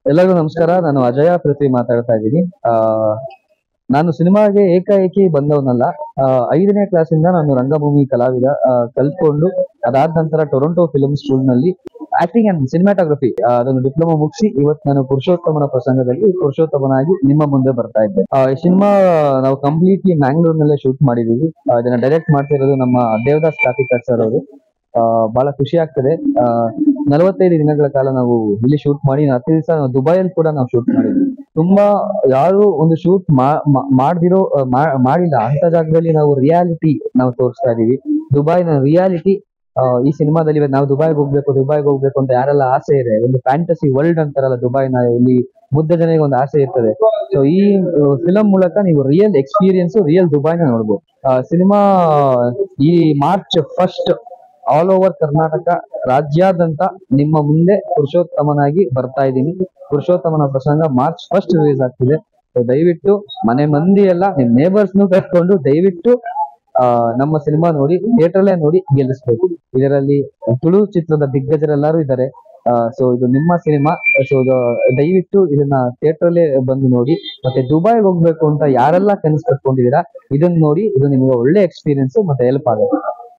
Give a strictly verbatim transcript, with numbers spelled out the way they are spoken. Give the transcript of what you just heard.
ಎಲ್ಲರಿಗೂ ನಮಸ್ಕಾರ. ನಾನು ಅಜಯ ಪೃಥ್ವಿ ಮಾತಾಡ್ತಾ ಇದ್ದೀನಿ. ಆ ನಾನು ಸಿನಿಮಾಗೆ ಏಕಾಏಕಿ ಬಂದವನಲ್ಲ. ಆ, ಐದನೇ ಕ್ಲಾಸಿಂದ ನಾನು ರಂಗಭೂಮಿ ಕಲಾವಿದ ಆ, ಕಲ್ತ್ಕೊಂಡು ಅದಾದ ನಂತರ ಟೊರೊಂಟೊ ಫಿಲ್ಮ್ ಸ್ಕೂಲ್ ನಲ್ಲಿ ಆಕ್ಟಿಂಗ್ ಅಂಡ್ ಸಿನಿಮಾಟೋಗ್ರಫಿ ಅದನ್ನು ಡಿಪ್ಲೊಮಾ ಮುಗಿಸಿ ಇವತ್ತು ನಾನು ಪುರುಷೋತ್ತಮನ ಪ್ರಸಂಗದಲ್ಲಿ ಪುರುಷೋತ್ತಮನಾಗಿ ನಿಮ್ಮ ಮುಂದೆ ಬರ್ತಾ ಇದ್ದೆ. ಆ, ಈ ಸಿನಿಮಾ ನಾವು ಕಂಪ್ಲೀಟ್ಲಿ ಮ್ಯಾಂಗ್ಳೂರ್ನಲ್ಲೇ ಶೂಟ್ ಮಾಡಿದೀವಿ. ಆ, ಇದನ್ನ ಡೈರೆಕ್ಟ್ ಮಾಡ್ತಿರೋದು ನಮ್ಮ ದೇವದಾಸ್ ಕಾಪಿಕರ್ ಸರ್ ಅವರು. ಆ, ಬಹಳ ಖುಷಿ ಆಗ್ತದೆ. ಆ, ನಲವತ್ತೈದು ದಿನಗಳ ಕಾಲ ನಾವು ಇಲ್ಲಿ ಶೂಟ್ ಮಾಡಿ ಹತ್ತು ದಿವಸ ದುಬೈಯಲ್ಲಿ ಕೂಡ ನಾವು ಶೂಟ್ ಮಾಡಿದ್ವಿ. ತುಂಬಾ ಯಾರು ಒಂದು ಶೂಟ್ ಮಾಡ್ದಿರೋ ಮಾ- ಮಾಡಿಲ್ಲ ಅಂತ ಜಾಗದಲ್ಲಿ ನಾವು ರಿಯಾಲಿಟಿ ನಾವು ತೋರಿಸ್ತಾ ಇದೀವಿ. ದುಬೈನ ರಿಯಾಲಿಟಿ ಈ ಸಿನಿಮಾದಲ್ಲಿ ಇವತ್ತು ನಾವು ದುಬೈಗೆ ಹೋಗ್ಬೇಕು ದುಬೈಗೆ ಹೋಗ್ಬೇಕು ಅಂತ ಯಾರೆಲ್ಲ ಆಸೆ ಇದೆ, ಒಂದು ಫ್ಯಾಂಟಸಿ ವರ್ಲ್ಡ್ ಅಂತಾರಲ್ಲ ದುಬೈನ, ಇಲ್ಲಿ ಮುದ್ದ ಜನರಿಗೆ ಒಂದು ಆಸೆ ಇರ್ತದೆ. ಸೊ ಈ ಫಿಲಂ ಮೂಲಕ ನೀವು ರಿಯಲ್ ಎಕ್ಸ್ಪೀರಿಯನ್ಸ್ ರಿಯಲ್ ದುಬೈನ ನೋಡ್ಬೋದು. ಸಿನಿಮಾ ಈ March first all over Karnataka ರಾಜ್ಯಾದ್ಯಂತ ನಿಮ್ಮ ಮುಂದೆ ಪುರುಷೋತ್ತಮನಾಗಿ ಬರ್ತಾ ಇದ್ದೀನಿ. Purushothamana Prasanga March first release ಆಗ್ತಿದೆ. So ದಯವಿಟ್ಟು ಮನೆ ಮಂದಿ ಎಲ್ಲ ನಿಮ್ ನೇಬರ್ಸ್ನು ಕರ್ಕೊಂಡು ದಯವಿಟ್ಟು ಆ ನಮ್ಮ ಸಿನಿಮಾ ನೋಡಿ ಥಿಯೇಟರ್ಲೇ ನೋಡಿ ಗೆಲ್ಲಿಸ್ಬೇಕು. ಇದರಲ್ಲಿ ತುಳು ಚಿತ್ರದ ದಿಗ್ಗಜರೆಲ್ಲರೂ ಇದ್ದಾರೆ. ಸೊ ಇದು ನಿಮ್ಮ ಸಿನಿಮಾ. ಸೊ ದಯವಿಟ್ಟು ಇದನ್ನ ಥಿಯೇಟರ್ಲೇ ಬಂದು ನೋಡಿ. ಮತ್ತೆ ದುಬೈಗೆ ಹೋಗ್ಬೇಕು ಅಂತ ಯಾರೆಲ್ಲ ಕನಸು ಕಟ್ಕೊಂಡಿದ್ದೀರಾ ಇದನ್ನ ನೋಡಿ. ಇದು ನಿಮ್ಗೆ ಒಳ್ಳೆ ಎಕ್ಸ್ಪೀರಿಯನ್ಸ್ ಮತ್ತೆ ಹೆಲ್ಪ್ ಆಗುತ್ತೆ.